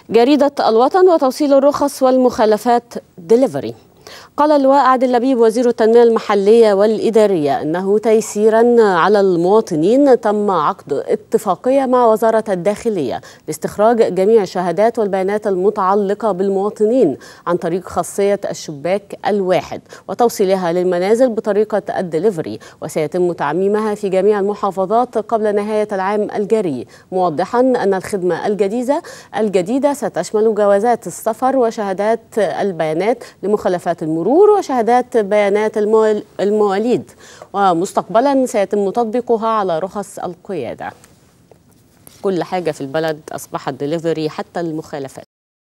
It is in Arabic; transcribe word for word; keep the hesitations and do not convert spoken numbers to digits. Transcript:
جريدة الوطن وتوصيل الرخص والمخالفات ديليفري. قال اللواء عادل لبيب وزير التنمية المحلية والإدارية أنه تيسيرا على المواطنين تم عقد اتفاقية مع وزارة الداخلية لاستخراج جميع الشهادات والبيانات المتعلقة بالمواطنين عن طريق خاصية الشباك الواحد وتوصيلها للمنازل بطريقة الدليفري، وسيتم تعميمها في جميع المحافظات قبل نهاية العام الجاري، موضحا أن الخدمة الجديدة الجديدة ستشمل جوازات السفر وشهادات البيانات لمخالفات المرور وشهادات بيانات المواليد، ومستقبلا سيتم تطبيقها على رخص القيادة. كل حاجة في البلد أصبحت دليفري حتى المخالفات.